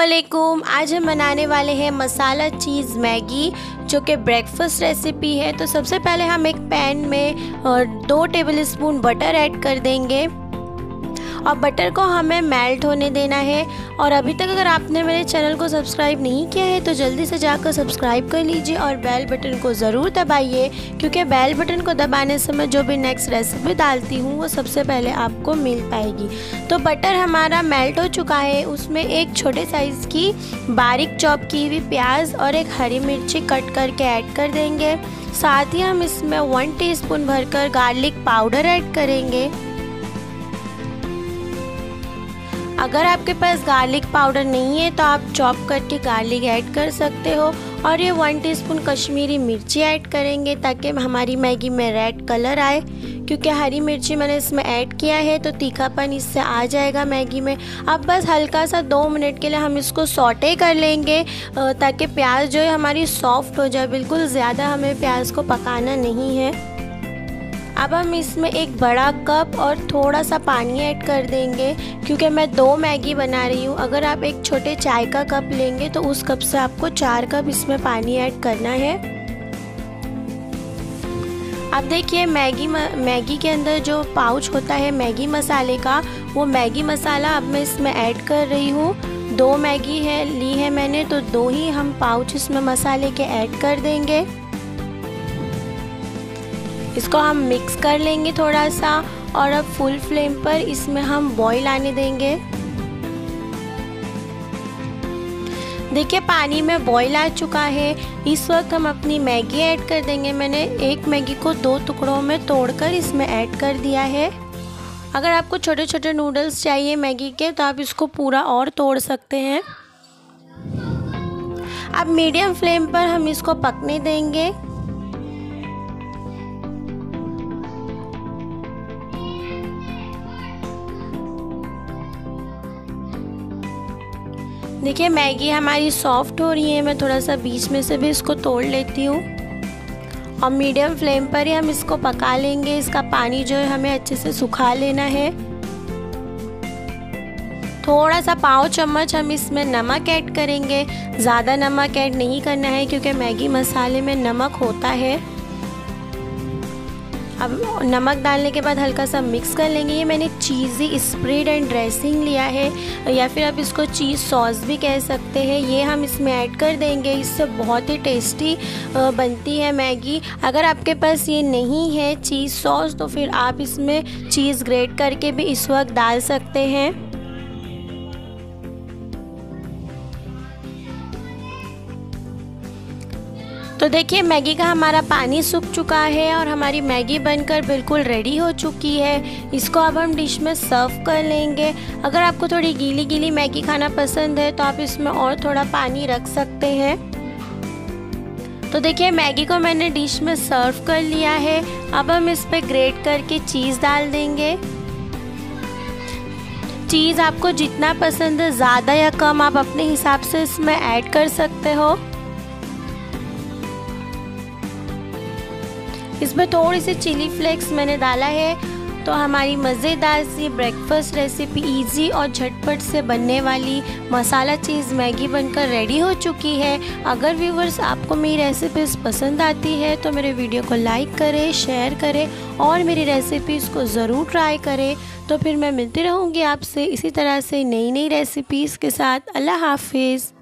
अस्सलामुअलैकुम। आज हम बनाने वाले हैं मसाला चीज़ मैगी, जो कि ब्रेकफास्ट रेसिपी है। तो सबसे पहले हम एक पैन में 2 टेबलस्पून बटर ऐड कर देंगे और बटर को हमें मेल्ट होने देना है। और अभी तक अगर आपने मेरे चैनल को सब्सक्राइब नहीं किया है तो जल्दी से जाकर सब्सक्राइब कर लीजिए और बेल बटन को ज़रूर दबाइए, क्योंकि बेल बटन को दबाने से मैं जो भी नेक्स्ट रेसिपी डालती हूँ वो सबसे पहले आपको मिल पाएगी। तो बटर हमारा मेल्ट हो चुका है, उसमें एक छोटे साइज़ की बारीक चॉप की हुई प्याज और एक हरी मिर्ची कट करके ऐड कर देंगे। साथ ही हम इसमें 1 टीस्पून भरकर गार्लिक पाउडर ऐड करेंगे। अगर आपके पास गार्लिक पाउडर नहीं है तो आप चॉप करके गार्लिक ऐड कर सकते हो। और ये 1 टीस्पून कश्मीरी मिर्ची ऐड करेंगे ताकि हमारी मैगी में रेड कलर आए, क्योंकि हरी मिर्ची मैंने इसमें ऐड किया है तो तीखापन इससे आ जाएगा मैगी में। अब बस हल्का सा 2 मिनट के लिए हम इसको सौटे कर लेंगे ताकि प्याज जो है हमारी सॉफ्ट हो जाए। बिल्कुल ज़्यादा हमें प्याज को पकाना नहीं है। अब हम इसमें एक बड़ा कप और थोड़ा सा पानी ऐड कर देंगे, क्योंकि मैं 2 मैगी बना रही हूँ। अगर आप एक छोटे चाय का कप लेंगे तो उस कप से आपको 4 कप इसमें पानी ऐड करना है। अब देखिए मैगी के अंदर जो पाउच होता है मैगी मसाले का, वो मैगी मसाला अब मैं इसमें ऐड कर रही हूँ। 2 मैगी ली है मैंने, तो 2 ही हम पाउच इसमें मसाले के ऐड कर देंगे। इसको हम मिक्स कर लेंगे थोड़ा सा और अब फुल फ्लेम पर इसमें हम बॉईल आने देंगे। देखिए पानी में बॉईल आ चुका है। इस वक्त हम अपनी मैगी ऐड कर देंगे। मैंने एक मैगी को 2 टुकड़ों में तोड़कर इसमें ऐड कर दिया है। अगर आपको छोटे छोटे नूडल्स चाहिए मैगी के तो आप इसको पूरा और तोड़ सकते हैं। अब मीडियम फ्लेम पर हम इसको पकने देंगे। देखिए मैगी हमारी सॉफ्ट हो रही है। मैं थोड़ा सा बीच में से भी इसको तोड़ लेती हूँ और मीडियम फ्लेम पर ही हम इसको पका लेंगे। इसका पानी जो है हमें अच्छे से सुखा लेना है। थोड़ा सा पाव चम्मच हम इसमें नमक ऐड करेंगे। ज़्यादा नमक ऐड नहीं करना है क्योंकि मैगी मसाले में नमक होता है। अब नमक डालने के बाद हल्का सा मिक्स कर लेंगे। ये मैंने चीज़ी स्प्रेड एंड ड्रेसिंग लिया है, या फिर आप इसको चीज़ सॉस भी कह सकते हैं। ये हम इसमें ऐड कर देंगे। इससे बहुत ही टेस्टी बनती है मैगी। अगर आपके पास ये नहीं है चीज़ सॉस तो फिर आप इसमें चीज़ ग्रेट करके भी इस वक्त डाल सकते हैं। तो देखिए मैगी का हमारा पानी सूख चुका है और हमारी मैगी बनकर बिल्कुल रेडी हो चुकी है। इसको अब हम डिश में सर्व कर लेंगे। अगर आपको थोड़ी गीली गीली मैगी खाना पसंद है तो आप इसमें और थोड़ा पानी रख सकते हैं। तो देखिए मैगी को मैंने डिश में सर्व कर लिया है। अब हम इस पर ग्रेट करके चीज़ डाल देंगे। चीज़ आपको जितना पसंद है, ज़्यादा या कम, आप अपने हिसाब से इसमें ऐड कर सकते हो। इसमें थोड़ी सी चिली फ्लेक्स मैंने डाला है। तो हमारी मज़ेदार सी ब्रेकफास्ट रेसिपी, इजी और झटपट से बनने वाली मसाला चीज़ मैगी बनकर रेडी हो चुकी है। अगर व्यूवर्स आपको मेरी रेसिपीज़ पसंद आती है तो मेरे वीडियो को लाइक करें, शेयर करें और मेरी रेसिपीज़ को ज़रूर ट्राई करें। तो फिर मैं मिलती रहूँगी आपसे इसी तरह से नई नई रेसिपीज़ के साथ। अल्लाह हाफिज़।